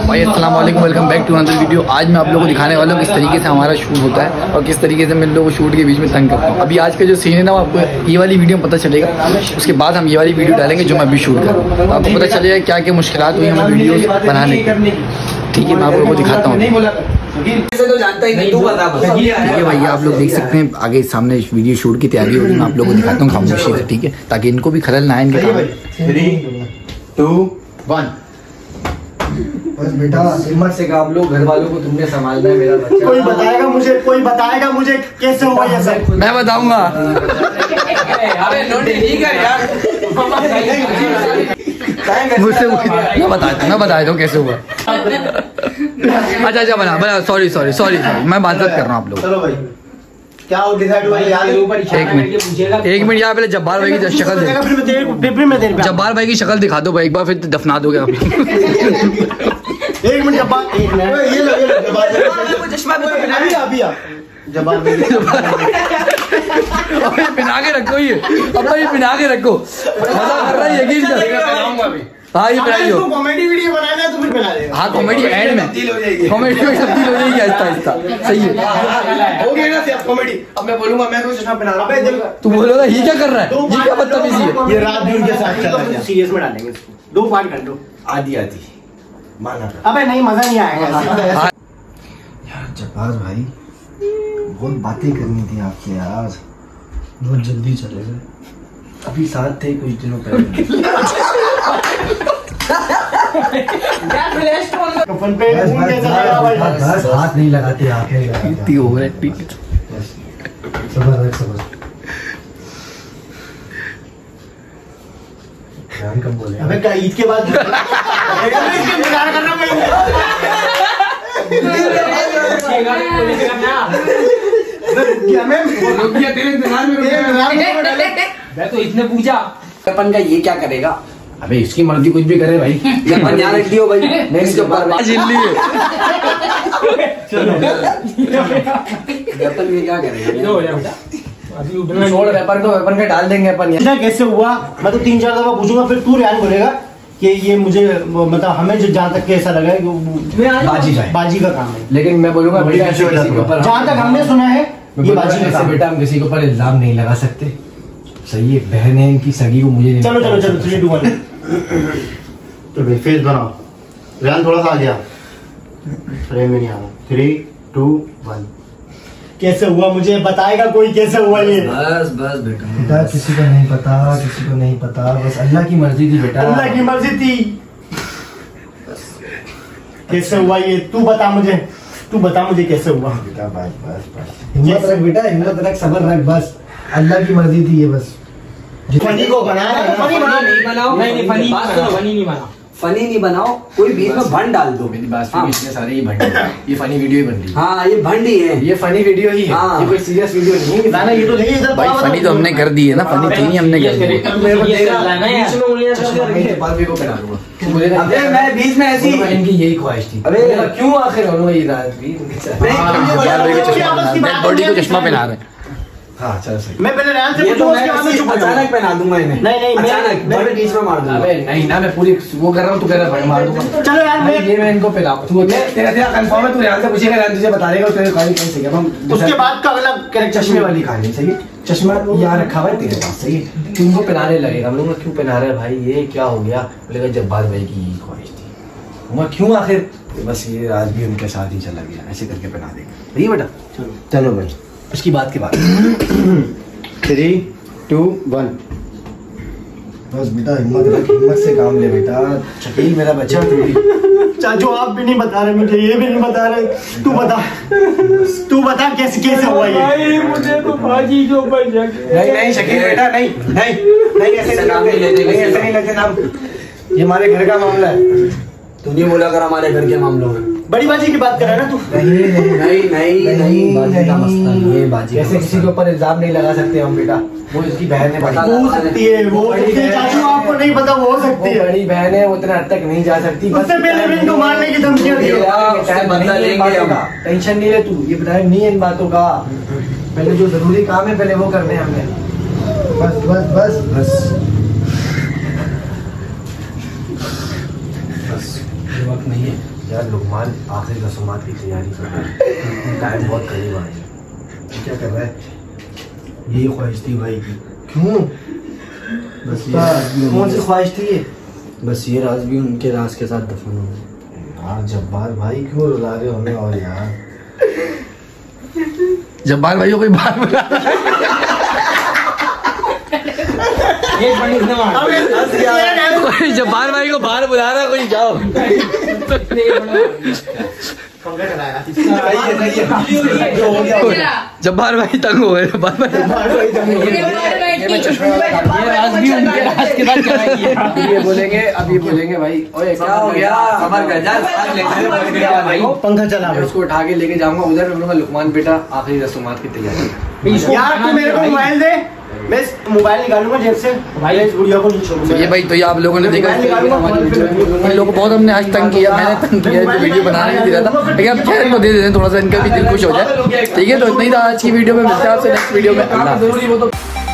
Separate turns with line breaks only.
भाई अस्सलाम वालेकुम, welcome back to another video. आज मैं आप लोगों को दिखाने वाला हूँ किस तरीके से हमारा शूट होता है और किस तरीके से मैं लोगों को शूट के बीच में तंग करता हूँ। अभी आज का जो सीन है ना, आपको ये वाली वीडियो में पता चलेगा, उसके बाद हम ये वाली वीडियो डालेंगे जो मैं अभी शूट कर रहा हूँ। तो आपको पता चलेगा क्या क्या मुश्किलात हुई हमें वीडियो बनाने की। ठीक है, मैं आप लोगों को दिखाता हूँ।
तो जानता ही नहीं, तू बता।
ठीक है भैया, आप लोग देख सकते हैं आगे सामने वीडियो शूट की तैयारी हो रही है। मैं आप लोगों को दिखाता हूँ खामोशी से, ठीक है, ताकि इनको भी खलल ना आए इनके काम।
3, 2, 1।
बस बेटा
हिम्मत से काम लो, घर वालों को तुमने संभालना है। मेरा बच्चा
कोई बताएगा मुझे कैसे हुआ ये सब।
मैं बताऊंगा।
अबे नोटी ठीक है यार,
मुझसे मैं बताया था कैसे हुआ। अच्छा बना सॉरी मैं बात कर रहा हूँ आप लोग।
चलो भाई, क्या डिसाइड हुआ यार?
एक मिनट यहाँ पहले जब्बार भाई की शक्ल दे। जब्बार भाई की शक्ल दिखा दो भाई, एक बार फिर दफना दोगे आप।
एक मिनट जब्बार, ये लो
चश्मा
अभी जब्बार
पिना के रखो, ये अब ये पिना के रखो। मजा कर रहा है, यकीन कर। हाँ ये बनाइयो,
कॉमेडी वीडियो बनाना है तो फिर बना देगा।
हाँ कॉमेडी एंड में कॉमेडी में तब्दील हो जाएगी आहिस्ता। सही है,
हो गया ना सिर्फ कॉमेडी। अब मैं बोलूंगा मैं कुछ चश्मा पहना रहा हूं।
तू बोलोगा ये क्या कर रहा है, ये क्या बदतमीजी है।
ये रात दिन के साथ चल रहा है। सीरियस में डालेंगे इसको, 2 पार्ट कर दो।
आधी माना।
अबे नहीं, मजा नहीं आएगा
यार। जब्बार भाई बहुत बातें करनी थी आपसे यार, बहुत जल्दी चले गए। अभी साथ थे कुछ दिनों पहले। बस हाथ नहीं लगाते आके।
इतनी ओवर एक्टिंग।
सबर। कब बोले?
अबे क्या ईद के बाद करना
मैं तो इसने पूछा अपन का ये क्या करेगा। अबे इसकी मर्जी कुछ भी करे भाई, अपन यहाँ रख दियो भाई। नहीं इसके ऊपर अपन ये क्या करेगा। अभी उठना छोड़, वेपन का डाल देंगे अपन।
कैसे हुआ मैं तो 3-4 दफा पूछूंगा, फिर तू रियान बोलेगा कि ये मुझे मतलब हमें जहाँ तक ऐसा लगा है कि बाजी का काम है।
लेकिन मैं बोलूंगा
जहाँ तक हमने सुना है ये बाजी का काम।
बेटा हम किसी के ऊपर इल्जाम नहीं लगा सकते। सही है, बहन है इनकी सगी को मुझे।
चलो 3, 2, 1। तो भाई फेस बनाओ। रियान थोड़ा सा आ गया, फ्रेम में नहीं आ रहा। 3, 2, 1। कैसे हुआ मुझे बताएगा कोई, कैसे हुआ ये?
बस
बेटा किसी को नहीं पता, बस अल्लाह की मर्जी थी बेटा।
अल्लाह की मर्जी थी। कैसे हुआ ये तू बता मुझे कैसे हुआ।
बेटा बस हिम्मत रख बेटा, हिम्मत रख, सबर रख, बस अल्लाह की मर्जी थी ये। बस
फनी को बनाया,
फनी बनाओ। नहीं फनी नहीं बनाओ, कोई बीच में भंड डाल दो।
मेरी बात सुनिए, इतने सारे ये भंड ये फनी वीडियो ही बन रही है।
हाँ ये भंड ही है,
ये फनी वीडियो ही है।
हाँ।
ये कोई सीरियस वीडियो नहीं है।
ना ये तो नहीं है
भाई, फनी तो हमने कर दी है ना, फनी थी नहीं हमने कर दी।
मैं बीच में ऐसी
इनकी यही ख्वाहिश थी।
अरे
क्यों आखिर
बॉडी को चश्मा पहना रहे हैं।
हाँ चलो सही।
मैं पहले रियान से
ये तो
पूछूंगा,
मैं अचानक पहना दूंगा इन्हें।
नहीं
अचानक मैं बीच में मार दूंगा।
अबे नहीं ना, मैं पूरी वो कर रहा हूँ, तू कह रहा है मार दूंगा।
चलो यार
ये मैं इनको पिलाऊं। तू तेरा कंफर्म है, तू रियान से पूछेगा, रियान तुझे बता देगा तेरे कहानी कैसे क्या। हम
उसके बाद का अगला कैरेक्टर
चश्मे वाली कहानी। सही है, चश्मा यहाँ रखा हुआ है तेरे पास। सही है, तू उनको पहनाने लगेगा। हम लोग क्यों पहना रहे भाई, ये क्या हो गया? बोलेगा जब्बार भाई की यही ख्वाहिश थी। मैं क्यों आखिर, बस ये आज भी उनके साथ ही चला गया, ऐसे करके पहना देगा। सही है बेटा, चलो भाई उसकी बात के बाद
3, 2, 1।
बस बेटा हिम्मत रख, हिम्मत से काम ले बेटा। शकील मेरा बच्चा।
चाचू आप भी नहीं बता रहे मुझे, ये भी नहीं बता रहे। तू बता कैसे हुआ ये?
भाई मुझे तो बाजी जो बन जाए।
नहीं शकील बेटा, नहीं ऐसे नहीं लगते नाम। ये हमारे घर का मामला है।
तू नहीं बोला कर हमारे घर के मामलों में।
बड़ी बाजी की बात कर रहा है ना तू?
नहीं बाजी का मसला नहीं है। बाजी कैसे किसी के ऊपर इल्जाम नहीं लगा सकते हम बेटा। वो इसकी बहन है,
हो सकती है वो। चाचू आपको नहीं पता, वो हो सकती है।
बड़ी बहन है, उतना हद तक नहीं जा सकती।
उससे पहले भी इनको मारने की धमकियां दी।
टेंशन नहीं ले तू, ये बताए नहीं है इन बातों का। पहले जो जरूरी काम है पहले वो करने हैं हमने। बस बस बस बस
वक्त नहीं है।
यार लुकमान आखिरी रस्मात की तैयारी कर रहा है, टाइम बहुत करीब आ गया। क्या कर रहा है? यही ख्वाहिश थी भाई की। क्यों? बस कौन सी ख्वाहिश थी ये?
बस ये राज भी उनके राज के साथ दफन हो गए।
यार जब्बार भाई क्यों रुला रहे हो हमें? और यार
जब्बार भाई को कोई बात बता कोई जब्बार भाई को बाहर बुला रहा, कोई जाओ। जब्बार भाई तंग हो गए। जब्बार भाई
ये बोलेंगे, अभी बोलेंगे भाई ओए क्या हो गया, खबर कर जा भाई,
पंखा चला
मैं उसको उठा के लेके जाऊंगा उधर, मैं बोलूंगा लुकमान बेटा आखिरी रस्मात की तैयारी।
यार तू मेरे को मोबाइल दे, मैं मोबाइल निकालूंगा जेब से भाई, इस वीडियो को नहीं छोड़ूंगा।
ये भाई तो ये आप लोगों ने देखा, इन लोगों को बहुत हमने आज तंग किया, मैंने तंग किया, जो वीडियो बनाने नहीं दिया था, लेकिन अब खैर इनको दे देते हैं, थोड़ा सा इनका भी दिल खुश हो जाए। ठीक है, तो इतना ही था आज की वीडियो में, मिलते हैं आपसे नेक्स्ट वीडियो में। अल्लाह।